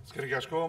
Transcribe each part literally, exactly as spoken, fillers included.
Eskerrik asko,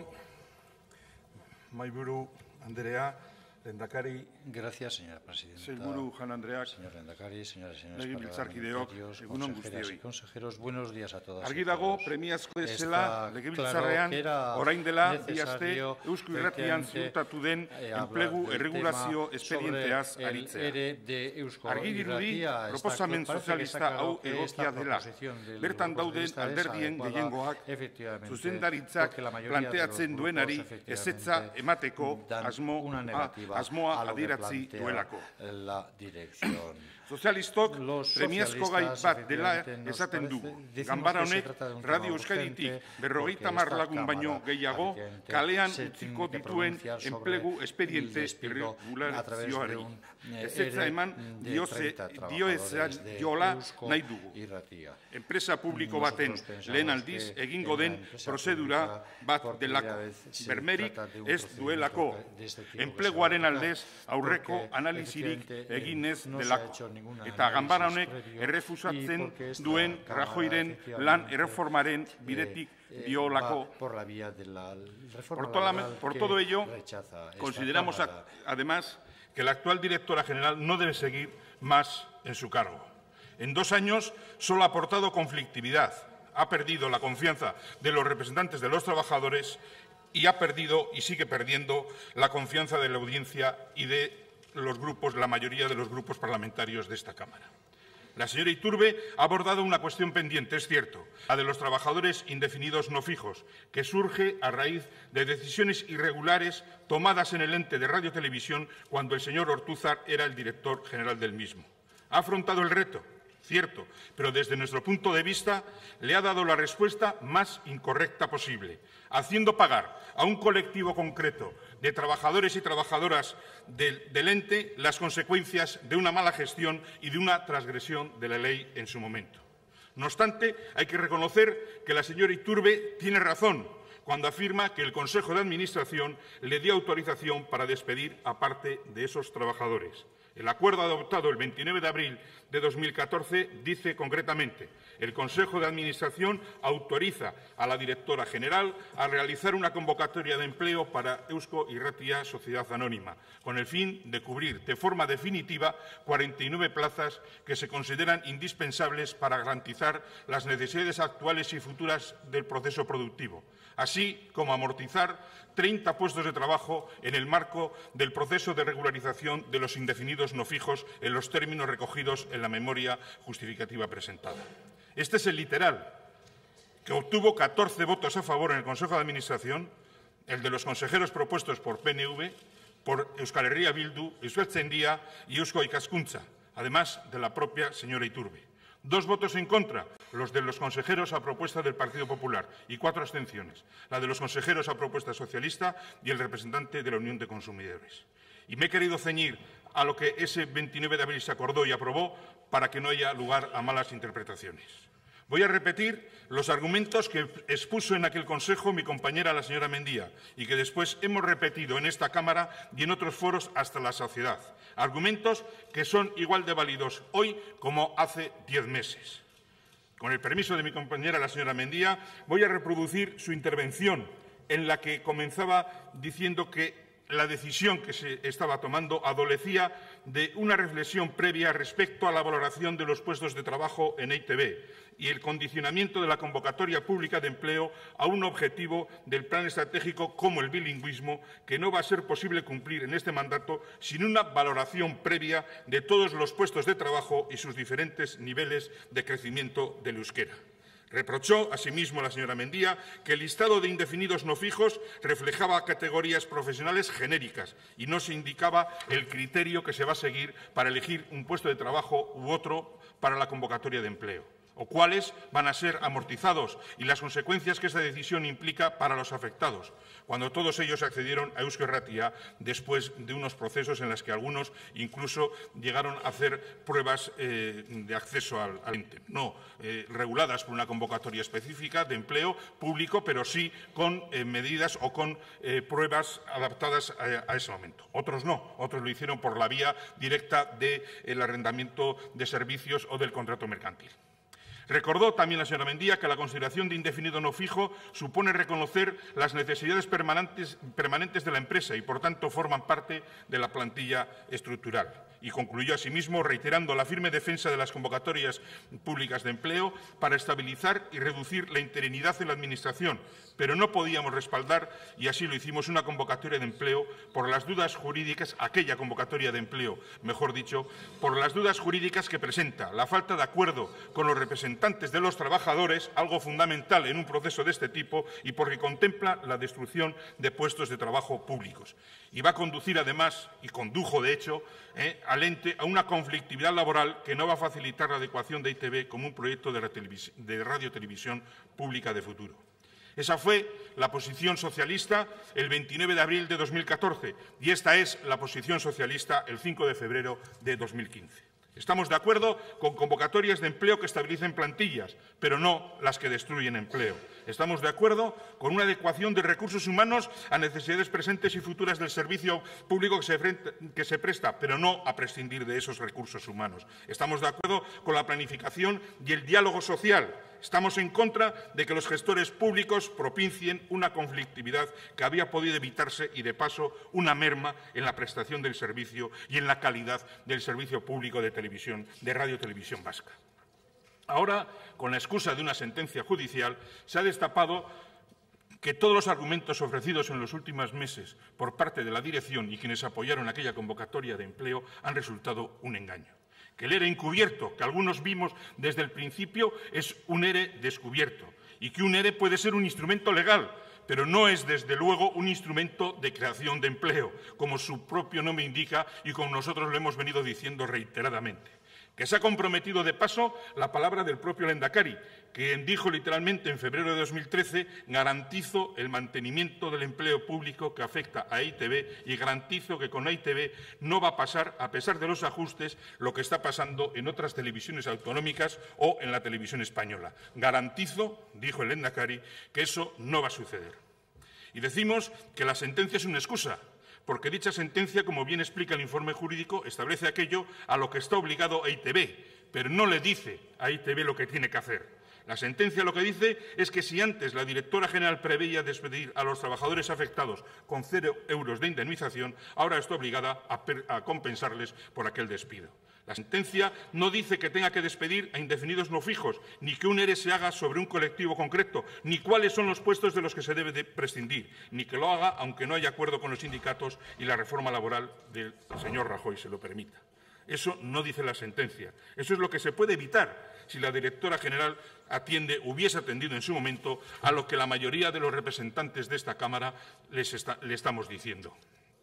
Mahaiburu Andrea, Lehendakari. Gracias, señora presidenta. Sailburu Jaun Andreak. Señor Lehendakari, señoras y señores Legebiltzarkideok, parlamentarios, egun on consejeras y guztioi. consejeros, buenos días a todas Argi y dago, todos. premiazko Está ezela, legebiltzarrean, claro orain dela, bi aste, necesario, Eusko Irratian efectivamente, ziurtatu den eh, enplegu hablar del erregulazio tema espedienteaz sobre el aritzea. E R E de Eusko Argi dirudi, Irratia. proposamen Está- parece que sozialista está claro hau que esta egokia dela. proposición del Bertan Grupo dauden Socialista es alderdien adecuada, gehiengoak efectivamente, zuzendaritzak porque la mayoría de los planteatzen grupos, duenari efectivamente, ezetza emateko dan asmo, una negativa asmoa a lo que adieratzi plantea duelako. la dirección. Sozialistok Los premiazko gai socialistas, bat dela efectivamente, nos esaten parece- dugu. decimos Ganbara que se honek trata de un tema Radio Euskaditik urgente, berrogeita porque hamar esta lagun baino Cámara, gehiago efectivamente, kalean se utziko tiene que dituen pronunciar sobre enplegu el espediente despido a través de irregulazioari. un, eh, Ezetza E R E eman de dioze, treinta dioezan trabajadores de jola Eusko nahi dugu. Irratia. Enpresa publiko Nosotros baten pensamos lehen aldiz que egingo en la den empresa prozedura pública, bat por delako. primera vez, se Bermerik trata de un ez procedimiento duelako. de este tipo que Enpleguaren se va a aplicar, aldez aurreko porque, analisirik efectivamente, eginez no se ha delako. hecho ningún Eta ganbara análisis honek previo, y errefusatzen porque esta duen Cámara, Rajoyren efectivamente, lan erreformaren bidetik eh, diolako. va por la vía de la reforma Por, toda la- laboral por que todo ello, rechaza esta consideramos a- Cámara. además que la actual directora general no debe seguir más en su cargo. En dos años solo ha aportado conflictividad, ha perdido la confianza de los representantes de los trabajadores y ha perdido y sigue perdiendo la confianza de la audiencia y de los grupos, la mayoría de los grupos parlamentarios de esta Cámara. La señora Iturbe ha abordado una cuestión pendiente, es cierto, la de los trabajadores indefinidos no fijos, que surge a raíz de decisiones irregulares tomadas en el ente de Radio Televisión cuando el señor Ortúzar era el director general del mismo. Ha afrontado el reto, cierto, pero desde nuestro punto de vista le ha dado la respuesta más incorrecta posible, haciendo pagar a un colectivo concreto de trabajadores y trabajadoras del, del ente las consecuencias de una mala gestión y de una transgresión de la ley en su momento. No obstante, hay que reconocer que la señora Iturbe tiene razón cuando afirma que el Consejo de Administración le dio autorización para despedir a parte de esos trabajadores. El acuerdo adoptado el veintinueve de abril de dos mil catorce dice concretamente: el Consejo de Administración autoriza a la directora general a realizar una convocatoria de empleo para Eusko Irratia Sociedad Anónima, con el fin de cubrir de forma definitiva cuarenta y nueve plazas que se consideran indispensables para garantizar las necesidades actuales y futuras del proceso productivo, así como amortizar treinta puestos de trabajo en el marco del proceso de regularización de los indefinidos no fijos en los términos recogidos en la memoria justificativa presentada. Este es el literal, que obtuvo catorce votos a favor en el Consejo de Administración, el de los consejeros propuestos por P N V, por Euskal Herria Bildu, Euskaltzaindia y Eusko Ikaskuntza, además de la propia señora Iturbe. Dos votos en contra, los de los consejeros a propuesta del Partido Popular, y cuatro abstenciones, la de los consejeros a propuesta socialista y el representante de la Unión de Consumidores. Y me he querido ceñir a lo que ese veintinueve de abril se acordó y aprobó para que no haya lugar a malas interpretaciones. Voy a repetir los argumentos que expuso en aquel Consejo mi compañera la señora Mendía y que después hemos repetido en esta Cámara y en otros foros hasta la saciedad. Argumentos que son igual de válidos hoy como hace diez meses. Con el permiso de mi compañera la señora Mendía, voy a reproducir su intervención en la que comenzaba diciendo que la decisión que se estaba tomando adolecía de una reflexión previa respecto a la valoración de los puestos de trabajo en E I Te Be y el condicionamiento de la convocatoria pública de empleo a un objetivo del plan estratégico como el bilingüismo, que no va a ser posible cumplir en este mandato sin una valoración previa de todos los puestos de trabajo y sus diferentes niveles de crecimiento del euskera. Reprochó, asimismo, la señora Mendía que el listado de indefinidos no fijos reflejaba categorías profesionales genéricas y no se indicaba el criterio que se va a seguir para elegir un puesto de trabajo u otro para la convocatoria de empleo, o cuáles van a ser amortizados y las consecuencias que esa decisión implica para los afectados, cuando todos ellos accedieron a Eusko Irratia después de unos procesos en los que algunos incluso llegaron a hacer pruebas eh, de acceso al, al ente, no eh, reguladas por una convocatoria específica de empleo público, pero sí con eh, medidas o con eh, pruebas adaptadas a, a ese momento. Otros no, otros lo hicieron por la vía directa del arrendamiento de servicios o del contrato mercantil. Recordó también la señora Mendía que la consideración de indefinido no fijo supone reconocer las necesidades permanentes, permanentes de la empresa y, por tanto, forman parte de la plantilla estructural. Y concluyó asimismo reiterando la firme defensa de las convocatorias públicas de empleo para estabilizar y reducir la interinidad en la Administración, pero no podíamos respaldar, y así lo hicimos, una convocatoria de empleo por las dudas jurídicas, aquella convocatoria de empleo, mejor dicho, por las dudas jurídicas que presenta, la falta de acuerdo con los representantes de los trabajadores, algo fundamental en un proceso de este tipo, y porque contempla la destrucción de puestos de trabajo públicos. Y va a conducir, además, y condujo, de hecho, eh, al ente a una conflictividad laboral que no va a facilitar la adecuación de E I Te Be como un proyecto de radiotelevisión pública de futuro. Esa fue la posición socialista el veintinueve de abril de dos mil catorce y esta es la posición socialista el cinco de febrero de dos mil quince. Estamos de acuerdo con convocatorias de empleo que estabilicen plantillas, pero no las que destruyen empleo. Estamos de acuerdo con una adecuación de recursos humanos a necesidades presentes y futuras del servicio público que se, que se presta, pero no a prescindir de esos recursos humanos. Estamos de acuerdo con la planificación y el diálogo social. Estamos en contra de que los gestores públicos propicien una conflictividad que había podido evitarse y, de paso, una merma en la prestación del servicio y en la calidad del servicio público de televisión, de radiotelevisión vasca. Ahora, con la excusa de una sentencia judicial, se ha destapado que todos los argumentos ofrecidos en los últimos meses por parte de la dirección y quienes apoyaron aquella convocatoria de empleo han resultado un engaño. Que el ERE encubierto, que algunos vimos desde el principio, es un ERE descubierto y que un ERE puede ser un instrumento legal, pero no es, desde luego, un instrumento de creación de empleo, como su propio nombre indica y como nosotros lo hemos venido diciendo reiteradamente. Que se ha comprometido, de paso, la palabra del propio Lehendakari, quien dijo literalmente en febrero de dos mil trece «Garantizo el mantenimiento del empleo público que afecta a E I Te Be y garantizo que con E I Te Be no va a pasar, a pesar de los ajustes, lo que está pasando en otras televisiones autonómicas o en la televisión española. Garantizo», dijo el Lehendakari, «que eso no va a suceder». Y decimos que la sentencia es una excusa, porque dicha sentencia, como bien explica el informe jurídico, establece aquello a lo que está obligado E I Te Be, pero no le dice a E I Te Be lo que tiene que hacer. La sentencia lo que dice es que si antes la directora general preveía despedir a los trabajadores afectados con cero euros de indemnización, ahora está obligada a, a compensarles por aquel despido. La sentencia no dice que tenga que despedir a indefinidos no fijos, ni que un ERE se haga sobre un colectivo concreto, ni cuáles son los puestos de los que se debe de prescindir, ni que lo haga aunque no haya acuerdo con los sindicatos y la reforma laboral del señor Rajoy se lo permita. Eso no dice la sentencia. Eso es lo que se puede evitar si la directora general atiende, hubiese atendido en su momento a lo que la mayoría de los representantes de esta Cámara les está, le estamos diciendo.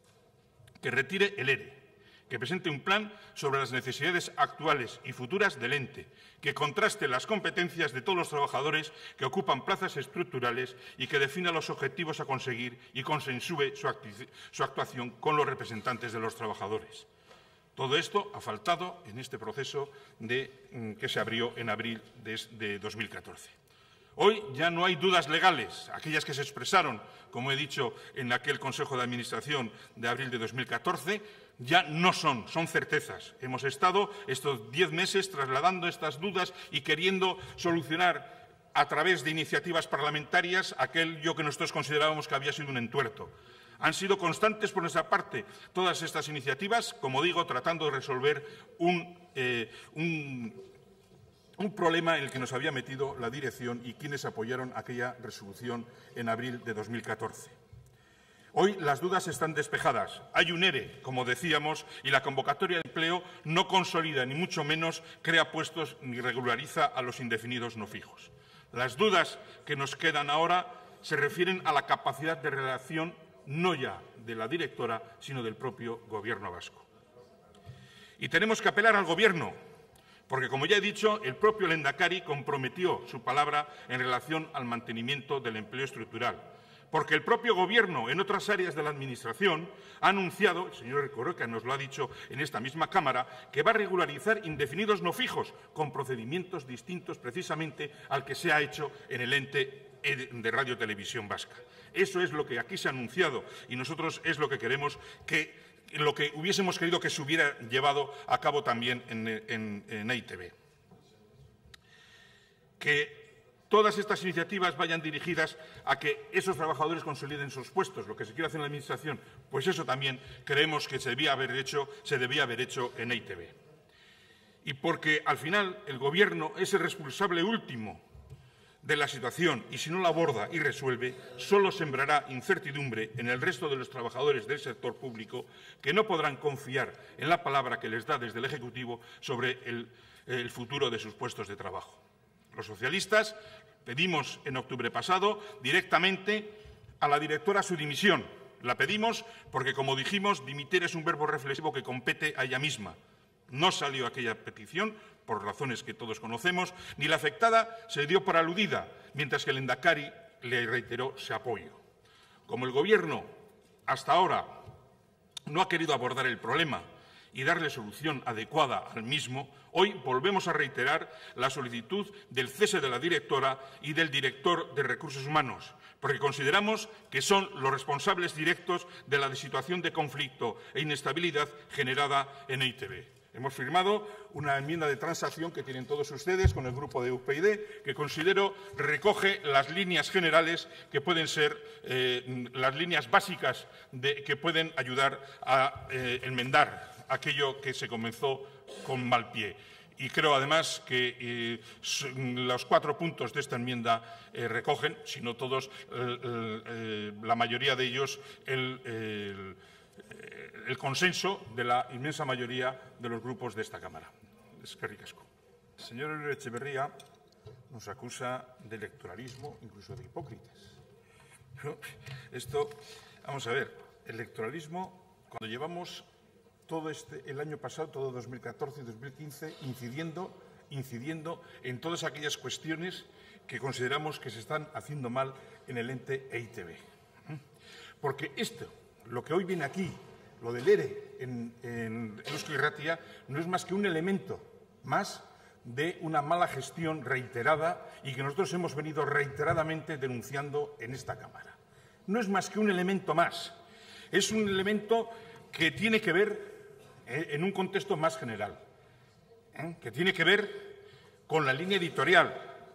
Que retire el ERE, que presente un plan sobre las necesidades actuales y futuras del ente, que contraste las competencias de todos los trabajadores que ocupan plazas estructurales y que defina los objetivos a conseguir y consensúe su, su actuación con los representantes de los trabajadores. Todo esto ha faltado en este proceso de, que se abrió en abril de, de dos mil catorce. Hoy ya no hay dudas legales, aquellas que se expresaron, como he dicho, en aquel Consejo de Administración de abril de dos mil catorce, ya no son, son certezas. Hemos estado estos diez meses trasladando estas dudas y queriendo solucionar a través de iniciativas parlamentarias aquello que nosotros considerábamos que había sido un entuerto. Han sido constantes por nuestra parte todas estas iniciativas, como digo, tratando de resolver un, eh, un, un problema en el que nos había metido la dirección y quienes apoyaron aquella resolución en abril de dos mil catorce. Hoy las dudas están despejadas. Hay un ERE, como decíamos, y la convocatoria de empleo no consolida ni mucho menos crea puestos ni regulariza a los indefinidos no fijos. Las dudas que nos quedan ahora se refieren a la capacidad de redacción no ya de la directora, sino del propio Gobierno vasco. Y tenemos que apelar al Gobierno, porque, como ya he dicho, el propio Lehendakari comprometió su palabra en relación al mantenimiento del empleo estructural, porque el propio Gobierno, en otras áreas de la Administración, ha anunciado, el señor Erkoreka nos lo ha dicho en esta misma Cámara, que va a regularizar indefinidos no fijos, con procedimientos distintos precisamente al que se ha hecho en el ente de Radio Televisión Vasca. Eso es lo que aquí se ha anunciado y nosotros es lo que queremos que, lo que hubiésemos querido que se hubiera llevado a cabo también en, en, en E I Te Be. que todas estas iniciativas vayan dirigidas a que esos trabajadores consoliden sus puestos, lo que se quiere hacer en la Administración, pues eso también creemos que se debía haber hecho, se debía haber hecho en E I Te Be. Y porque, al final, el Gobierno es el responsable último de la situación y, si no la aborda y resuelve, solo sembrará incertidumbre en el resto de los trabajadores del sector público que no podrán confiar en la palabra que les da desde el Ejecutivo sobre el, el futuro de sus puestos de trabajo. Los socialistas pedimos en octubre pasado directamente a la directora su dimisión. La pedimos porque, como dijimos, dimitir es un verbo reflexivo que compete a ella misma. No salió aquella petición, por razones que todos conocemos, ni la afectada se dio por aludida, mientras que el Endacari le reiteró su apoyo. Como el Gobierno, hasta ahora, no ha querido abordar el problema y darle solución adecuada al mismo, hoy volvemos a reiterar la solicitud del cese de la directora y del director de Recursos Humanos, porque consideramos que son los responsables directos de la situación de conflicto e inestabilidad generada en E I Te Be. Hemos firmado una enmienda de transacción que tienen todos ustedes con el grupo de U P YD, que considero recoge las líneas generales que pueden ser eh, las líneas básicas de, que pueden ayudar a eh, enmendar aquello que se comenzó con mal pie. Y creo, además, que eh, los cuatro puntos de esta enmienda eh, recogen, si no todos, eh, eh, la mayoría de ellos, el, el el consenso de la inmensa mayoría de los grupos de esta Cámara. Eskerrik asko. El señor Uribe Etxebarria nos acusa de electoralismo, incluso de hipócritas. Pero esto, vamos a ver, electoralismo, cuando llevamos todo este, el año pasado, todo dos mil catorce y dos mil quince, incidiendo, incidiendo en todas aquellas cuestiones que consideramos que se están haciendo mal en el ente E I Te Be. Porque esto, lo que hoy viene aquí, lo del ERE en, en Eusko Irratia, no es más que un elemento más de una mala gestión reiterada y que nosotros hemos venido reiteradamente denunciando en esta Cámara. No es más que un elemento más. Es un elemento que tiene que ver eh, en un contexto más general, eh, que tiene que ver con la línea editorial,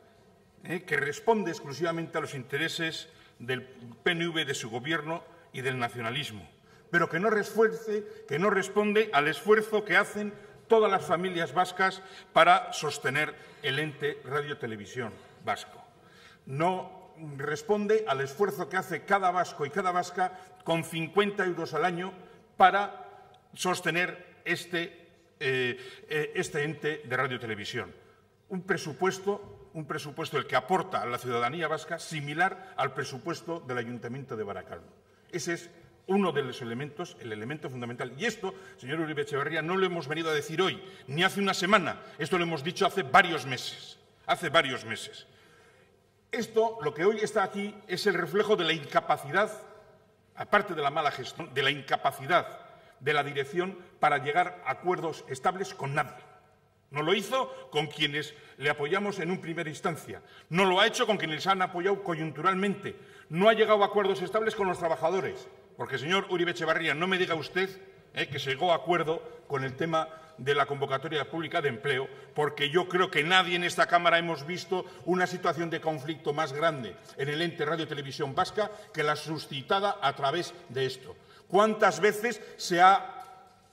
eh, que responde exclusivamente a los intereses del P N V, de su Gobierno y del nacionalismo, pero que no refuerce, que no responde al esfuerzo que hacen todas las familias vascas para sostener el ente Radio Televisión Vasco. No responde al esfuerzo que hace cada vasco y cada vasca con cincuenta euros al año para sostener este, eh, este ente de Radio Televisión. Un presupuesto, un presupuesto el que aporta a la ciudadanía vasca similar al presupuesto del Ayuntamiento de Baracaldo. Ese es uno de los elementos, el elemento fundamental. Y esto, señor Uribe Etxebarria, no lo hemos venido a decir hoy, ni hace una semana. Esto lo hemos dicho hace varios meses. Hace varios meses. Esto, lo que hoy está aquí, es el reflejo de la incapacidad, aparte de la mala gestión, de la incapacidad de la dirección para llegar a acuerdos estables con nadie. No lo hizo con quienes le apoyamos en un primera instancia. No lo ha hecho con quienes han apoyado coyunturalmente. No ha llegado a acuerdos estables con los trabajadores. Porque, señor Uribe Etxebarria, no me diga usted eh, que se llegó a acuerdo con el tema de la convocatoria pública de empleo, porque yo creo que nadie en esta Cámara hemos visto una situación de conflicto más grande en el ente Radio Televisión Vasca que la suscitada a través de esto. ¿Cuántas veces se ha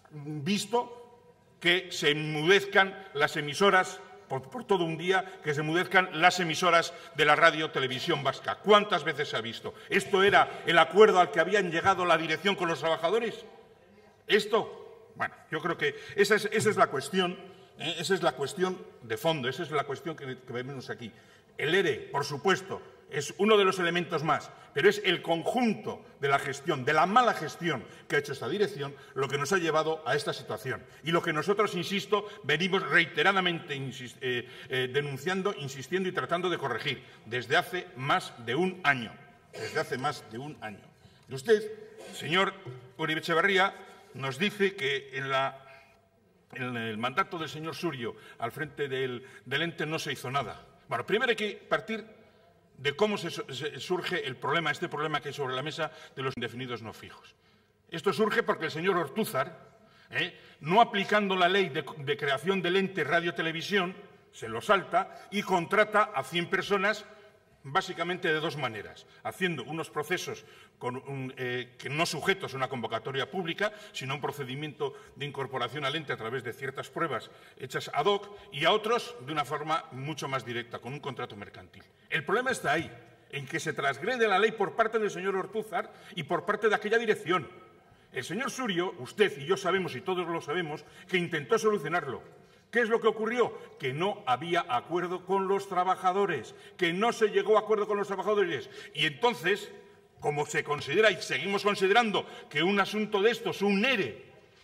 visto que se enmudezcan las emisoras, por, por todo un día, que se enmudezcan las emisoras de la Radio Televisión Vasca? ¿Cuántas veces se ha visto? ¿Esto era el acuerdo al que habían llegado la dirección con los trabajadores? ¿Esto? Bueno, yo creo que esa es, esa es la cuestión, ¿eh? Esa es la cuestión de fondo, esa es la cuestión que, que vemos aquí. El ERE, por supuesto, es uno de los elementos más, pero es el conjunto de la gestión, de la mala gestión que ha hecho esta dirección, lo que nos ha llevado a esta situación. Y lo que nosotros, insisto, venimos reiteradamente insist eh, eh, denunciando, insistiendo y tratando de corregir desde hace más de un año. Desde hace más de un año. Y usted, señor Uribe Etxebarria, nos dice que en, la, en el mandato del señor Surio al frente del, del ente no se hizo nada. Bueno, primero hay que partir de cómo se, se surge el problema, este problema que hay sobre la mesa de los indefinidos no fijos. Esto surge porque el señor Ortúzar, eh, no aplicando la ley de, de creación del ente Radio Televisión, se lo salta y contrata a cien personas básicamente de dos maneras, haciendo unos procesos con un, eh, que no sujetos a una convocatoria pública, sino un procedimiento de incorporación al ente a través de ciertas pruebas hechas ad hoc, y a otros de una forma mucho más directa, con un contrato mercantil. El problema está ahí, en que se transgrede la ley por parte del señor Ortúzar y por parte de aquella dirección. El señor Surio, usted y yo sabemos, y todos lo sabemos, que intentó solucionarlo. ¿Qué es lo que ocurrió? Que no había acuerdo con los trabajadores, que no se llegó a acuerdo con los trabajadores. Y entonces, como se considera y seguimos considerando que un asunto de estos, un ERE,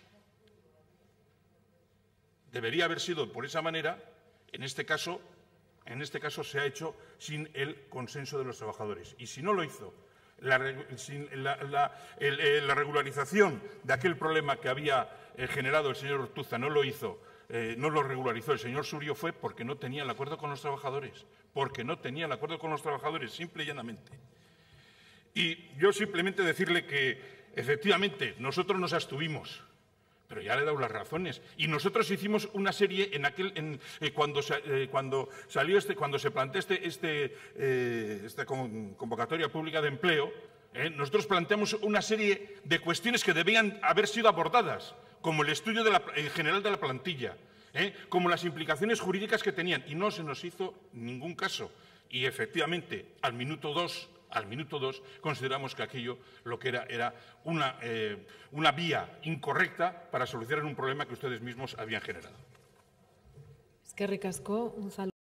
debería haber sido por esa manera, en este caso, en este caso se ha hecho sin el consenso de los trabajadores. Y si no lo hizo, la, sin la, la, el, la regularización de aquel problema que había eh, generado el señor Ortúzar no lo hizo, Eh, no lo regularizó el señor Surio, fue porque no tenía el acuerdo con los trabajadores, porque no tenía el acuerdo con los trabajadores, simple y llanamente. Y yo simplemente decirle que, efectivamente, nosotros nos abstuvimos, pero ya le he dado las razones. Y nosotros hicimos una serie en aquel, en, eh, cuando, eh, cuando salió este, cuando se planteó este, este, eh, esta convocatoria pública de empleo, eh, nosotros planteamos una serie de cuestiones que debían haber sido abordadas, como el estudio de la, en general de la plantilla, ¿eh? como las implicaciones jurídicas que tenían, y no se nos hizo ningún caso. Y efectivamente, al minuto dos, al minuto dos, consideramos que aquello lo que era era una, eh, una vía incorrecta para solucionar un problema que ustedes mismos habían generado. Eskerrik asko, un saludo.